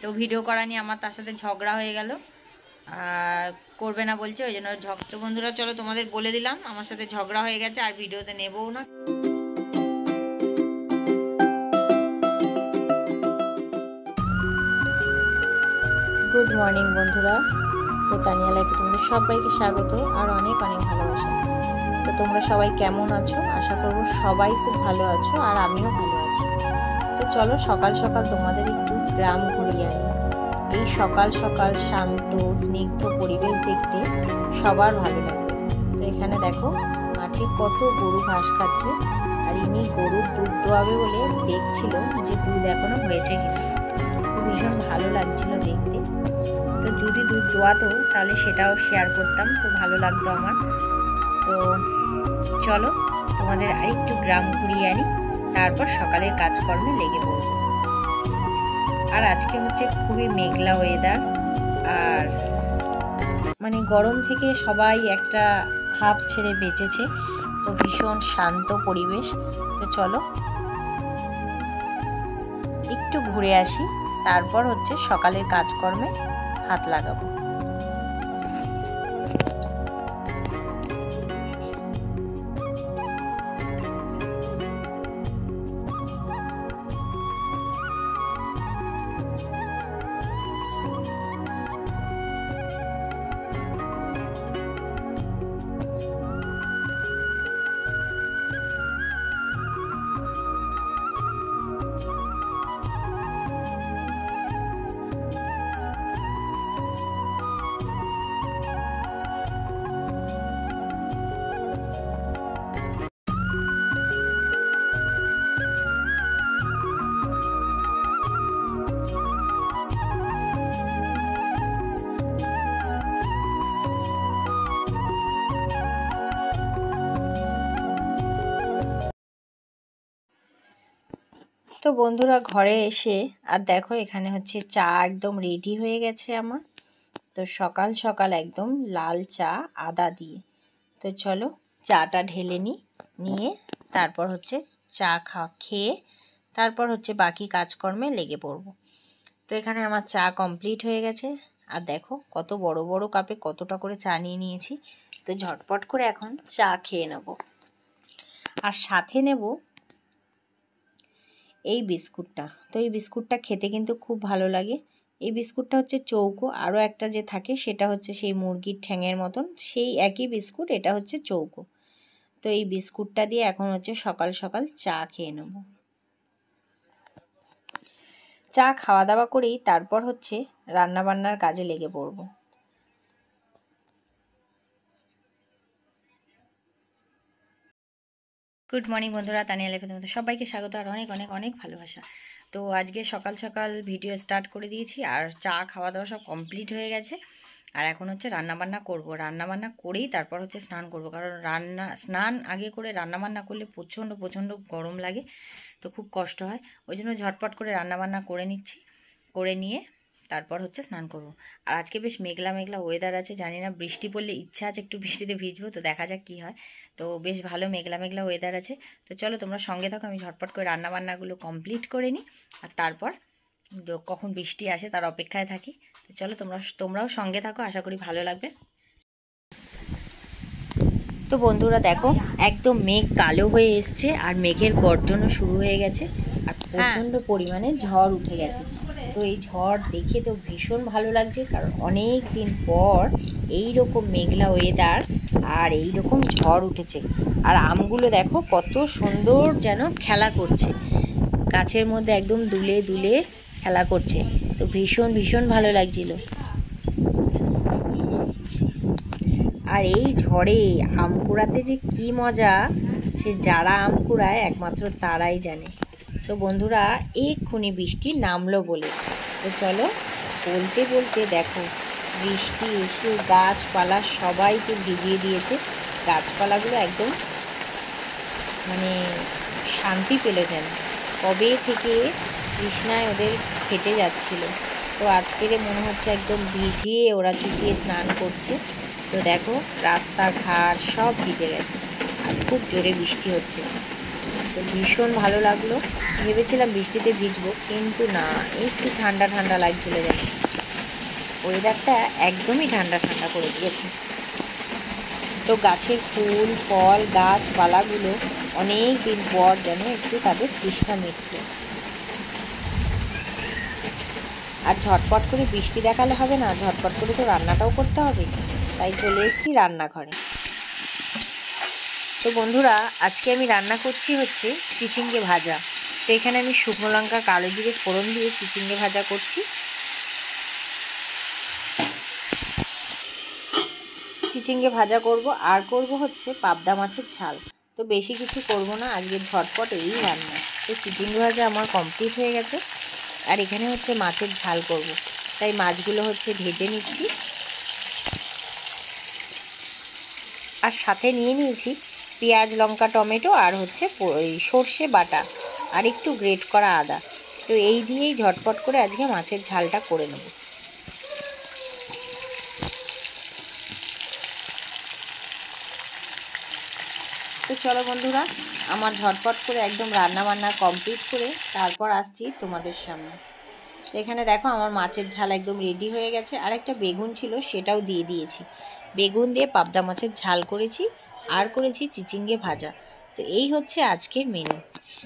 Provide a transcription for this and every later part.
তো ভিডিও করা নিয়ে আমার তার সাথে ঝগড়া হয়ে গেল, আর করবে না বলছে, ওই জন্য তো বন্ধুরা চলো তোমাদের বলে দিলাম আমার সাথে ঝগড়া হয়ে গেছে, আর ভিডিওতে নেবও না। গুড মর্নিং বন্ধুরা, তো তানিয়া লাইফে তোমাদের সবাইকে স্বাগত আর অনেক অনেক ভালোবাসা। তো তোমরা সবাই কেমন আছো? আশা করবো সবাই খুব ভালো আছো, আর আমিও ভালো আছি। তো চলো সকাল সকাল তোমাদের একটু গ্রাম ঘুরিয়ে আনি। এই সকাল সকাল শান্ত স্নিগ্ধ পরিবেশ দেখতে সবার ভালো লাগবে। তো এখানে দেখো মাঠে কত গরু ঘাস খাচ্ছে, আর ইনি গরুর দুধ দোয়াবে বলে দেখছিল যে দুধ এখনো হয়েছে কিনা। তো ভীষণ ভালো লাগছিল দেখতে। তো যদি দুধ দোয়াতো তাহলে সেটাও শেয়ার করতাম, তো ভালো লাগতো আমার। তো চলো তোমাদের আরেকটু গ্রাম ঘুরিয়ে আনি, তারপর সকালের কাজকর্মে লেগে পড়বো। আর আজকে হচ্ছে খুবই মেঘলা ওয়েদার, আর মানে গরম থেকে সবাই একটা হাফ ছেড়ে বেঁচেছে, তো ভীষণ শান্ত পরিবেশ। তো চলো একটু ঘুরে আসি, তারপর হচ্ছে সকালের কাজকর্মে হাত লাগাবো। তো বন্ধুরা ঘরে এসে আর দেখো এখানে হচ্ছে চা একদম রেডি হয়ে গেছে আমার। তো সকাল সকাল একদম লাল চা আদা দিয়ে। তো চলো চাটা ঢেলে নিয়ে তারপর হচ্ছে চা খেয়ে তারপর হচ্ছে বাকি কাজকর্মে লেগে পড়বো। তো এখানে আমার চা কমপ্লিট হয়ে গেছে, আর দেখো কত বড় বড় কাপে কতটা করে চা নিয়ে নিয়েছি। তো ঝটপট করে এখন চা খেয়ে নেব, আর সাথে নেব এই বিস্কুটটা। তো এই বিস্কুটটা খেতে কিন্তু খুব ভালো লাগে। এই বিস্কুটটা হচ্ছে চৌকো, আরও একটা যে থাকে সেটা হচ্ছে সেই মুরগির ঠ্যাঙের মতন, সেই একই বিস্কুট, এটা হচ্ছে চৌকো। তো এই বিস্কুটটা দিয়ে এখন হচ্ছে সকাল সকাল চা খেয়ে নেব। চা খাওয়া দাওয়া করেই তারপর হচ্ছে রান্নাবান্নার কাজে লেগে পড়ব। গুড মর্নিং বন্ধুরা, তানিয়া লাইফে তোমাদের সবাইকে স্বাগত আর অনেক অনেক অনেক ভালোবাসা। তো আজকে সকাল সকাল ভিডিও স্টার্ট করে দিয়েছি, আর চা খাওয়া দাওয়া সব কমপ্লিট হয়ে গেছে। আর এখন হচ্ছে রান্নাবান্না করব, রান্নাবান্না করেই তারপর হচ্ছে স্নান করব, কারণ স্নান আগে করে রান্নাবান্না করলে প্রচণ্ড প্রচণ্ড গরম লাগে, তো খুব কষ্ট হয়। ওই জন্য ঝটপট করে রান্নাবান্না করে নিচ্ছি, করে নিয়ে তারপর হচ্ছে স্নান করব। আর আজকে বেশ মেঘলা মেঘলা ওয়েদার আছে, জানি না বৃষ্টি পড়লে ইচ্ছা আছে একটু বৃষ্টিতে ভিজবো, তো দেখা যাক কী হয়। তো বেশ ভালো মেঘলা মেঘলা ওয়েদার আছে। তো চলো তোমরা সঙ্গে থাকো, আমি ঝটপট করে রান্নাবান্নাগুলো কমপ্লিট করে নিই, আর তারপর কখন বৃষ্টি আসে তার অপেক্ষায় থাকি। তো চলো তোমরাও সঙ্গে থাকো, আশা করি ভালো লাগবে। তো বন্ধুরা দেখো একদম মেঘ কালো হয়ে এসছে, আর মেঘের গর্জনও শুরু হয়ে গেছে, আর প্রচণ্ড পরিমাণে ঝড় উঠে গেছে। তো এই ঝড় দেখে তো ভীষণ ভালো লাগছে, কারণ অনেক দিন পর এই রকম মেঘলা ওয়েদার আর এই রকম ঝড় উঠেছে। আর আমগুলো দেখো কত সুন্দর যেন খেলা করছে, গাছের মধ্যে একদম দুলে দুলে খেলা করছে। তো ভীষণ ভীষণ ভালো লাগছিল। আর এই ঝড়ে আম কুড়াতে যে কি মজা, সে যারা আম কুড়ায় একমাত্র তারাই জানে। তো বন্ধুরা এক্ষুনি বৃষ্টি নামলো বলে, তো চলো বলতে বলতে দেখো বৃষ্টি এসে গাছপালা সবাইকে ভিজিয়ে দিয়েছে। গাছপালাগুলো একদম মানে শান্তি পেল যেন, কবে থেকে তৃষ্ণায় ওদের ফেটে যাচ্ছিল। তো আজকের মনে হচ্ছে একদম ভিজিয়ে ওরা চুটিয়ে স্নান করছে। তো দেখো রাস্তাঘাট সব ভিজে গেছে, আর খুব জোরে বৃষ্টি হচ্ছে। তো ভীষণ ভালো লাগলো। ভেবেছিলাম বৃষ্টিতে ভিজবো, কিন্তু না, একটু ঠান্ডা ঠান্ডা লাগছিল যেন। ওয়েদারটা একদমই ঠান্ডা ঠান্ডা করে দিয়েছে। তো গাছের ফুল ফল গাছপালাগুলো অনেক দিন পর যেন একটু তাদের তৃষ্ণা মিটল। আর ঝটপট করে বৃষ্টি দেখালে হবে না, ঝটপট করে তো রান্নাটাও করতে হবে। তাই চলে এসেছি রান্নাঘরে। তো বন্ধুরা, আজকে আমি রান্না করছি হচ্ছে চিচিঙ্গে ভাজা। তো এখানে আমি শুকনো লঙ্কা কালো জিরে ফোড়ন দিয়ে চিচিঙ্গে ভাজা করছি। চিচিঙ্গে ভাজা করব, আর করব হচ্ছে পাবদা মাছের ঝাল। তো বেশি কিছু করব না, আজকে ঝটপট এই রান্না। তো চিচিঙ্গে ভাজা আমার কমপ্লিট হয়ে গেছে, আর এখানে হচ্ছে মাছের ঝাল করব। তাই মাছগুলো হচ্ছে ভেজে নিচ্ছি। আর সাথে নিয়ে নিয়েছি পেঁয়াজ লঙ্কা টমেটো আর হচ্ছে সর্ষে বাটা আর একটু গ্রেট করা আদা। তো এই দিয়েই ঝটপট করে আজকে মাছের ঝালটা করে নেব। তো চলো বন্ধুরা, আমার ঝটপট করে একদম রান্না বান্না কমপ্লিট করে তারপর আসছি তোমাদের সামনে। তো এখানে দেখো আমার মাছের ঝাল একদম রেডি হয়ে গেছে। আর একটা বেগুন ছিল, সেটাও দিয়ে দিয়েছি। বেগুন দিয়ে পাবদা মাছের ঝাল করেছি, আর করেছি চিচিঙ্গে ভাজা। তো এই হচ্ছে আজকের মেনু।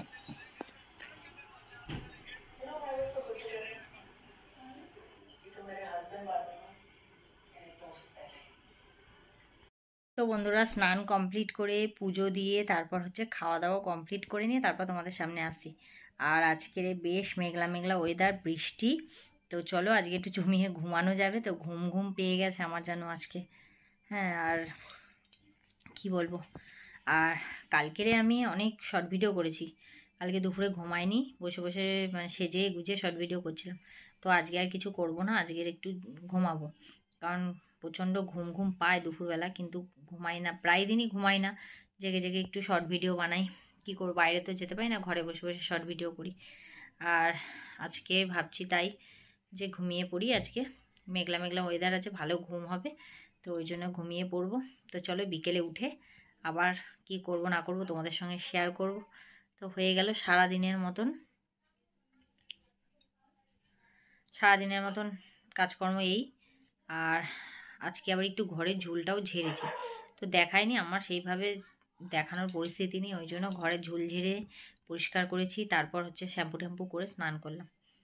তো বন্ধুরা, স্নান কমপ্লিট করে পুজো দিয়ে তারপর হচ্ছে খাওয়া দাওয়া কমপ্লিট করে নিয়ে তারপর তোমাদের সামনে আসি। আর আজকের বেশ মেঘলা মেঘলা ওয়েদার, বৃষ্টি। তো চলো আজকে একটু জমিয়ে ঘুমানো যাবে। তো ঘুম ঘুম পেয়ে গেছে আমার যেন আজকে। হ্যাঁ, আর কি বলবো, আর কালকেরে আমি অনেক শর্ট ভিডিও করেছি। কালকে দুপুরে ঘুমাইনি, বসে বসে মানে সেজে গুজে শর্ট ভিডিও করছিলাম। তো আজকে আর কিছু করব না, আজকের একটু ঘুমাবো। কারণ প্রচণ্ড ঘুম ঘুম পায় দুপুরবেলা, কিন্তু ঘুমাই না, প্রায় দিনই ঘুমাই না। জেগে জেগে একটু শর্ট ভিডিও বানাই। কি করব, বাইরে তো যেতে পারি না, ঘরে বসে বসে শর্ট ভিডিও করি। আর আজকে ভাবছি তাই যে ঘুমিয়ে পড়ি। আজকে মেঘলা মেঘলা ওয়েদার আছে, ভালো ঘুম হবে। তো ওই জন্য ঘুমিয়ে পড়বো। তো চলো বিকেলে উঠে আবার কি করব না করব তোমাদের সঙ্গে শেয়ার করব। তো হয়ে গেল সারাদিনের মতন কাজকর্ম এই। আর আজকে আবার একটু ঘরের ঝুলটাও ঝেড়েছি। তো দেখায়নি, আমার সেইভাবে দেখানোর পরিস্থিতি নেই, ওই জন্য ঘরের ঝুল ঝেড়ে পরিষ্কার করেছি। তারপর হচ্ছে শ্যাম্পু ট্যাম্পু করে স্নান করলাম।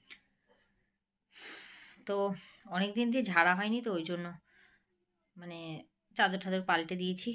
তো অনেক দিন দিয়ে ঝাড়া হয়নি, তো ওই জন্য মানে চাদর টাদর পাল্টে দিয়েছি।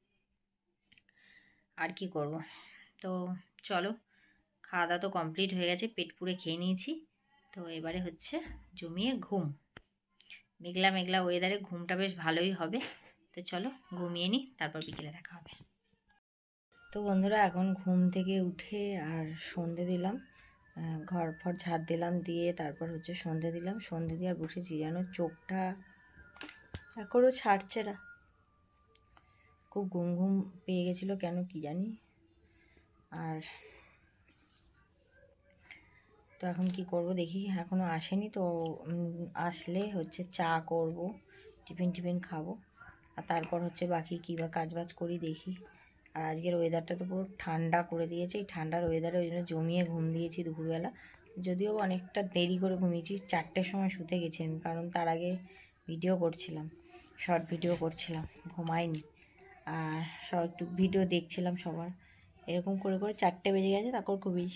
আর কি করব। তো চলো, খাওয়া দাওয়া তো কমপ্লিট হয়ে গেছে, পেট পুরে খেয়ে নিয়েছি। তো এবারে হচ্ছে জমিয়ে ঘুম। মেঘলা মেঘলা ওয়েদারে ঘুমটা বেশ ভালোই হবে। তো চলো ঘুমিয়ে নিই, তারপর বিকেলে দেখা হবে। তো বন্ধুরা, এখন ঘুম থেকে উঠে আর সন্ধে দিলাম, ঘর ফর ঝাড় দিলাম, দিয়ে তারপর হচ্ছে সন্ধে দিলাম। সন্ধে দিয়ে আর বসেছি, যেন চোখটা এখনও ছাড়ছে না। খুব ঘুম ঘুম পেয়ে গেছিলো, কেন কি জানি। আর তো এখন কি করব দেখি, এখনও আসেনি। তো আসলে হচ্ছে চা করব, টিফিন খাবো, আর তারপর হচ্ছে বাকি কী বা কাজবাজ করি দেখি। আর আজকের ওয়েদারটা তো পুরো ঠান্ডা করে দিয়েছে। এই ঠান্ডার ওয়েদারে ওই জন্য জমিয়ে ঘুম দিয়েছি দুপুরবেলা। যদিও অনেকটা দেরি করে ঘুমিয়েছি, 4টের সময় শুতে গেছি আমি, কারণ তার আগে ভিডিও করছিলাম, শর্ট ভিডিও করছিলাম, ঘুমাইনি। আর সব একটু ভিডিও দেখছিলাম সবার, এরকম করে করে 4টে বেজে গেছে। তারপর খুবই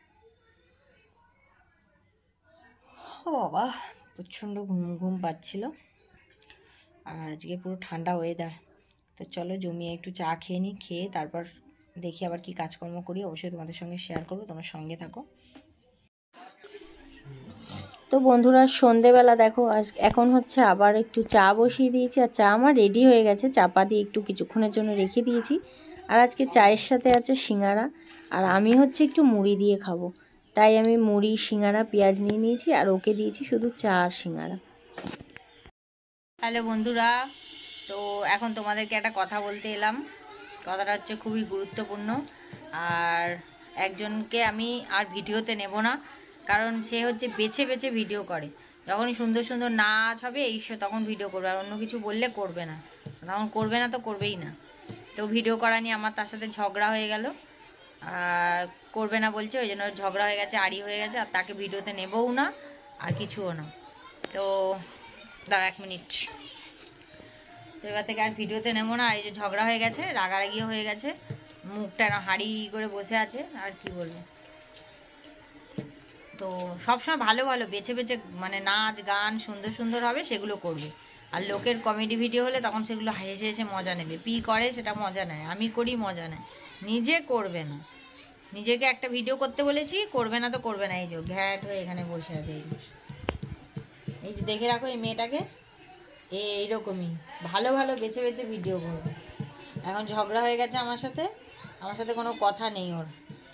বাবা প্রচণ্ড ঘুম ঘুম পাচ্ছিল। আর আজকে পুরো ঠান্ডা ওয়েদার। তো চলো জমিয়ে একটু চা খেয়ে নিই, খেয়ে তারপর দেখি আবার কি কাজকর্ম করি, অবশ্যই তোমাদের সঙ্গে শেয়ার করবো, তোমার সঙ্গে থাকো। তো বন্ধুরা, সন্ধেবেলা দেখো এখন হচ্ছে আবার একটু চা বসিয়ে দিয়েছি। আর চা আমার রেডি হয়ে গেছে, চাপা দিয়ে একটু কিছুক্ষণের জন্য রেখে দিয়েছি। আর আজকে চায়ের সাথে আছে সিঙ্গারা, আর আমি হচ্ছে একটু মুড়ি দিয়ে খাবো। তাই আমি মুড়ি সিঙ্গারা পেঁয়াজ নিয়ে নিয়েছি, আর ওকে দিয়েছি শুধু চা আর সিঙ্গারা। হ্যালো বন্ধুরা, তো এখন তোমাদেরকে একটা কথা বলতে এলাম। কথাটা হচ্ছে খুবই গুরুত্বপূর্ণ। আর একজনকে আমি আর ভিডিওতে নেব না, কারণ সে হচ্ছে বেছে বেছে ভিডিও করে। যখনই সুন্দর সুন্দর নাচ হবে এই তখন ভিডিও করবে, আর অন্য কিছু বললে করবে না। তখন করবে না তো করবেই না। তো ভিডিও করা নিয়ে আমার তার সাথে ঝগড়া হয়ে গেল। আর করবে না বলছে, ওই জন্য ঝগড়া হয়ে গেছে, আড়ি হয়ে গেছে, আর তাকে ভিডিওতে নেবও না আর কিছুও না। তো দাঁড়া 1 মিনিট। তো এবার থেকে আর ভিডিওতে নেবো না। এই যে ঝগড়া হয়ে গেছে, রাগারাগিও হয়ে গেছে, মুখটা হাঁড়ি করে বসে আছে, আর কি বলবো। তো সবসময় ভালো ভালো বেছে বেছে মানে নাচ গান সুন্দর সুন্দর হবে সেগুলো করবে। আর লোকের কমেডি ভিডিও হলে তখন সেগুলো হেসে হেসে মজা নেবে। পি করে সেটা মজা নেয়, আমি করি মজা নেয়, নিজে করবে না। নিজেকে একটা ভিডিও করতে বলেছি, করবে না তো করবে না। এই যে ঘ্যাট হয়ে এখানে বসে আছে, এই যে দেখে রাখো এই মেয়েটাকে, এইরকমই ভালো ভালো বেছে বেছে ভিডিও করবে। এখন ঝগড়া হয়ে গেছে আমার সাথে, আমার সাথে কোনো কথা নেই ওর।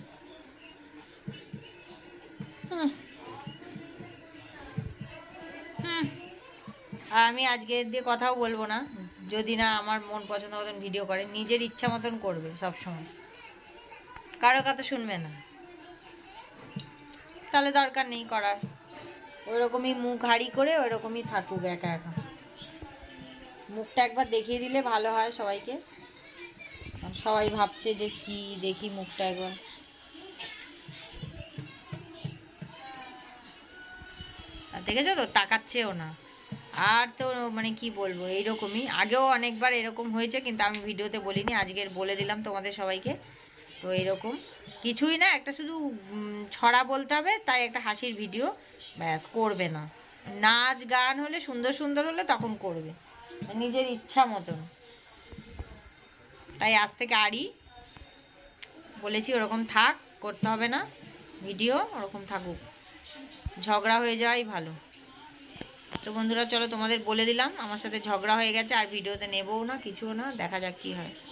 আর আমি আজকে দিয়ে কথাও বলবো না, যদি না আমার মন পছন্দ মতন ভিডিও করে, নিজের ইচ্ছা মতন করবে সব সময়, কারো কথা শুনবে না, তাহলে দরকার নেই করার। ওই রকমই মুখ হাড়ি করে ওই রকমই থাকুক একা একা। মুখটা একবার দেখিয়ে দিলে ভালো হয় সবাইকে, সবাই ভাবছে যে কি, দেখি মুখটা একবার। আর দেখেছো তো, তাকাচ্ছেও না। আর তো মানে কি বলবো, এইরকমই আগেও অনেকবার এরকম হয়েছে, কিন্তু আমি ভিডিওতে বলিনি, আজকের বলে দিলাম তোমাদের সবাইকে। তো এরকম কিছুই না, একটা শুধু ছড়া বলতে হবে, তাই একটা হাসির ভিডিও, ব্যাস। করবে না। নাচ গান হলে সুন্দর সুন্দর হলে তখন করবে, নিজের ইচ্ছা মতন। তাই আজ থেকে আড়ি বলেছি, ওরকম থাক, করতে হবে না ভিডিও, ওরকম থাকুক, ঝগড়া হয়ে যাওয়াই ভালো। তো বন্ধুরা চলো, তোমাদের বলে দিলাম আমার সাথে ঝগড়া হয়ে গেছে, আর ভিডিওতে নেবও না, কিছুও না, দেখা যাক কি হয়।